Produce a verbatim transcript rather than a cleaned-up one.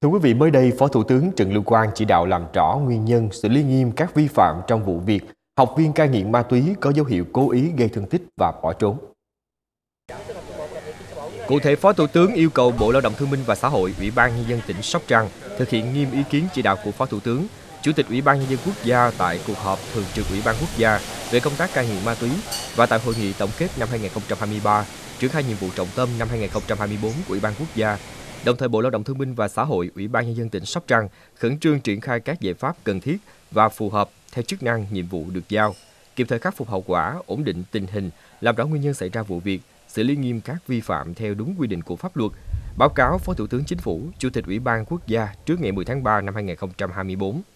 Thưa quý vị, mới đây, Phó Thủ tướng Trần Lưu Quang chỉ đạo làm rõ nguyên nhân, xử lý nghiêm các vi phạm trong vụ việc học viên cai nghiện ma túy có dấu hiệu cố ý gây thương tích và bỏ trốn. Cụ thể, Phó Thủ tướng yêu cầu Bộ Lao động Thương binh và Xã hội, Ủy ban Nhân dân tỉnh Sóc Trăng thực hiện nghiêm ý kiến chỉ đạo của Phó Thủ tướng, Chủ tịch Ủy ban Nhân dân Quốc gia tại cuộc họp Thường trực Ủy ban Quốc gia về công tác cai nghiện ma túy và tại hội nghị tổng kết năm hai nghìn không trăm hai mươi ba, triển khai nhiệm vụ trọng tâm năm hai nghìn không trăm hai mươi tư của Ủy ban Quốc gia. Đồng thời, Bộ Lao động Thương binh và Xã hội, Ủy ban Nhân dân tỉnh Sóc Trăng khẩn trương triển khai các giải pháp cần thiết và phù hợp theo chức năng nhiệm vụ được giao, kịp thời khắc phục hậu quả, ổn định tình hình, làm rõ nguyên nhân xảy ra vụ việc, xử lý nghiêm các vi phạm theo đúng quy định của pháp luật, báo cáo Phó Thủ tướng Chính phủ, Chủ tịch Ủy ban Quốc gia trước ngày mười tháng ba năm hai nghìn không trăm hai mươi tư.